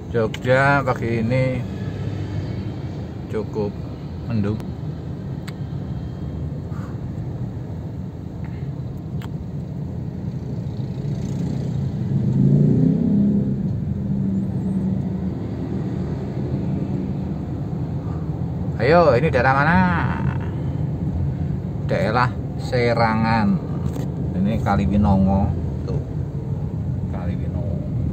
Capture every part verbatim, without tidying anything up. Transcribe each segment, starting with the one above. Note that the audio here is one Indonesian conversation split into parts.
Jogja pagi ini cukup mendung. Ayo, ini daerah mana? Daerah Serangan. Ini Kaliwinongo. Tuh, Kaliwinongo.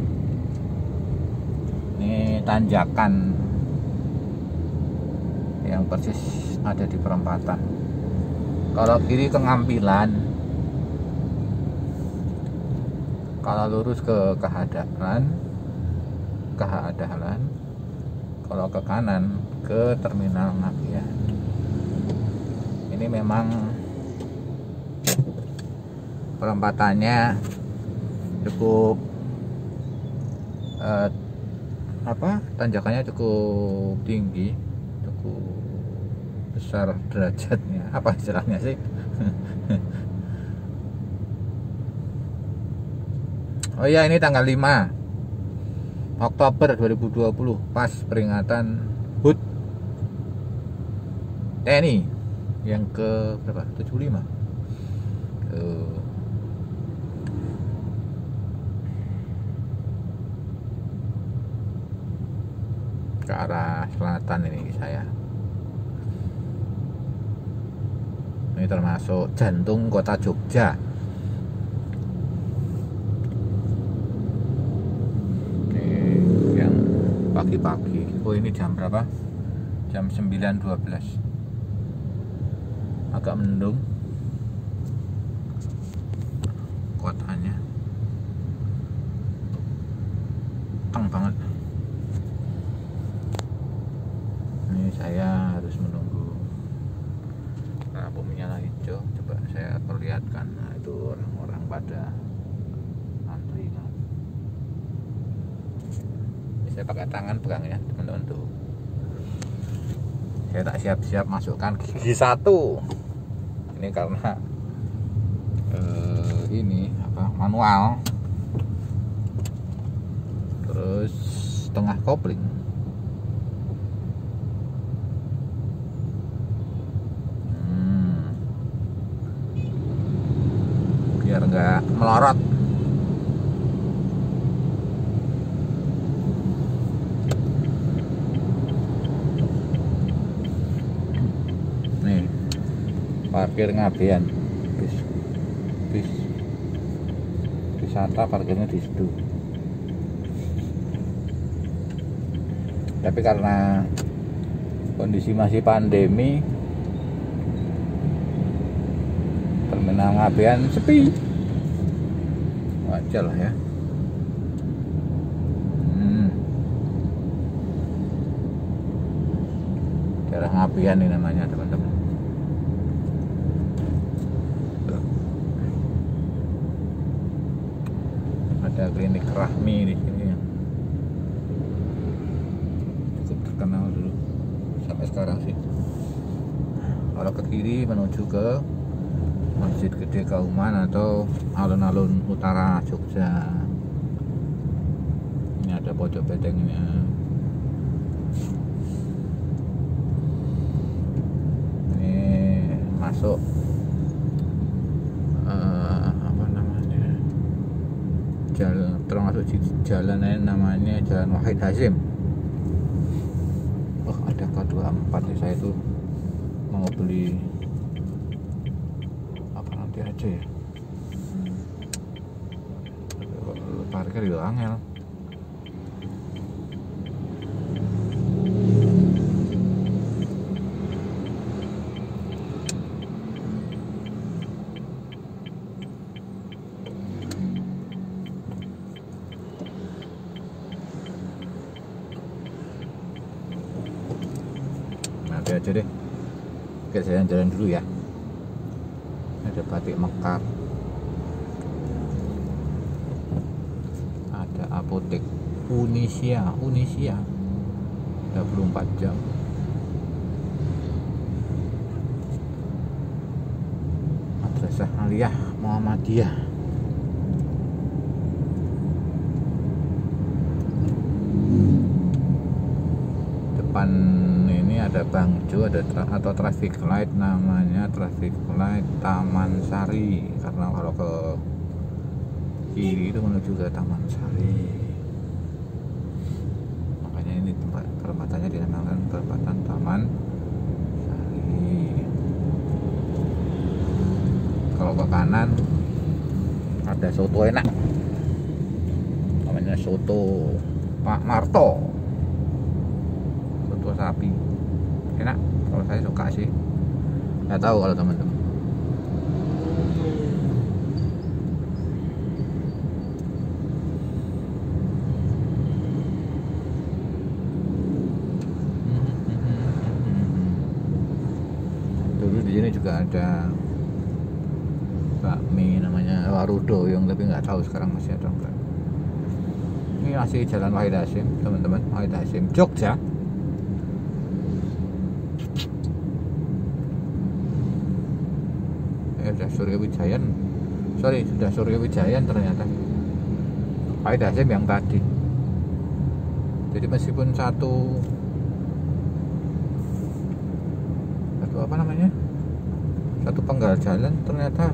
Ini tanjakan yang persis ada di perempatan. Kalau kiri ke Ngampilan, kalau lurus ke Kehadalan, Kehadalan. Kalau ke kanan ke Terminal Ngapian. Ini memang perempatannya cukup eh, apa tanjakannya cukup tinggi, cukup besar derajatnya, apa istilahnya sih? Oh iya, ini tanggal lima Oktober dua ribu dua puluh, pas peringatan H U T T N I yang ke berapa? tujuh puluh lima. Tuh. Ke arah selatan ini saya. Ini termasuk jantung kota Jogja. Pagi-pagi. Oh, ini jam berapa? Jam sembilan dua belas. Agak mendung kotanya. Teng banget. Ini saya harus menunggu lampu menyala hijau. Coba saya perlihatkan. Nah, itu orang-orang pada antri. Saya pakai tangan pegang ya teman-teman tuh. Saya tak siap-siap masukkan gigi satu. Ini karena eh, ini apa manual. Terus tengah kopling. Hmm. Biar nggak melorot. Parkir Ngabean, bis bis wisata parkirnya di situ. Tapi karena kondisi masih pandemi, Terminal Ngabean sepi, wajar lah ya. Hmm. Daerah Ngabean ini namanya teman-teman. Ada klinik Rahmi di sini ya. Cukup terkenal dulu sampai sekarang sih. Kalau ke kiri menuju ke Masjid Gede Kauman atau alun-alun utara Jogja. Ini ada pojok bedengnya. Ini masuk jalan, termasuk jalan lain namanya Jalan Wahid Hasyim. Oh, ada K dua puluh empat nih. Saya itu mau beli apa nanti aja ya. Parkir itu angel. Aja deh. Oke, saya jalan dulu ya. Ada batik mekar, ada apotek Unisia Unisia dua puluh empat jam. Madrasah Aliyah Muhammadiyah. depan ini ada bangjo, ada tra atau traffic light, namanya traffic light Taman Sari, karena kalau ke kiri itu menuju ke Taman Sari, makanya ini tempat perempatannya dinamakan perempatan Taman Sari. Kalau ke kanan ada soto enak, namanya soto Pak Marto, soto sapi enak, kalau saya suka sih, nggak tahu kalau teman-teman. Dulu di sini juga ada bakmi namanya Warudo yang, tapi nggak tahu sekarang masih ada enggak. Ini masih Jalan Wahid Hasyim teman-teman, Wahid Hasyim Jogja. Eh sudah Suryawijayan, sorry sudah Suryawijayan ternyata. Wahid Hasyim yang tadi. Jadi meskipun satu satu apa namanya, satu penggal jalan, ternyata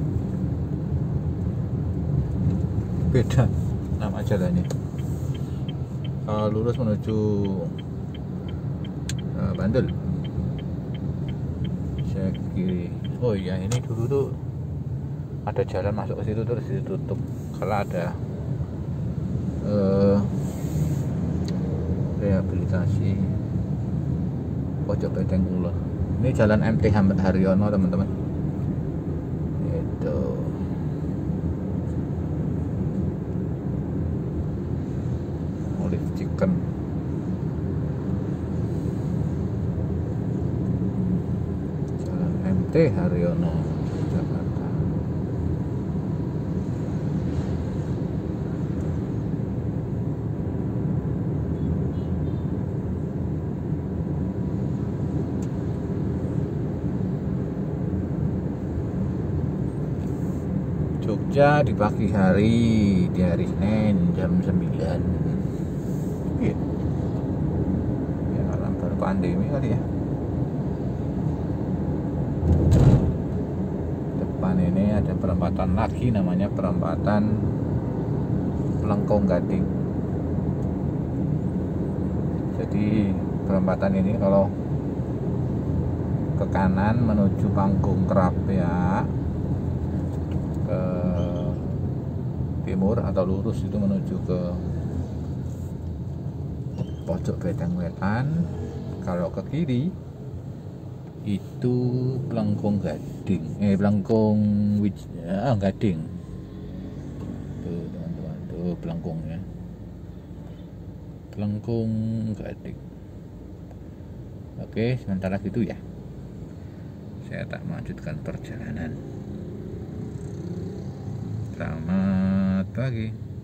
beda nama jalannya. Kalau lurus menuju uh, Bandul, saya kiri. Oh iya, ini dulu tuh ada jalan masuk ke situ terus ditutup kalau ada uh, rehabilitasi pojok Beteng Ulo. Ini jalan M T Haryono teman-teman. Itu Olive Chicken. Jalan M T Haryono, Jakarta. Jogja di pagi hari, di hari Senin jam sembilan. Iya. Ya karena baru pandemi kali ya. Depan ini ada perempatan lagi, namanya perempatan Pelengkong Gading. Jadi perempatan ini kalau ke kanan menuju Panggung Krapyak, ke timur atau lurus itu menuju ke pojok Beteng Wetan. Kalau ke kiri itu Pelengkong Gading, eh Pelengkong Wij ah, Gading. Tuh teman-teman, tuh pelengkongnya, Pelengkong Gading. Oke, sementara gitu ya, saya tak melanjutkan perjalanan. Selamat pagi.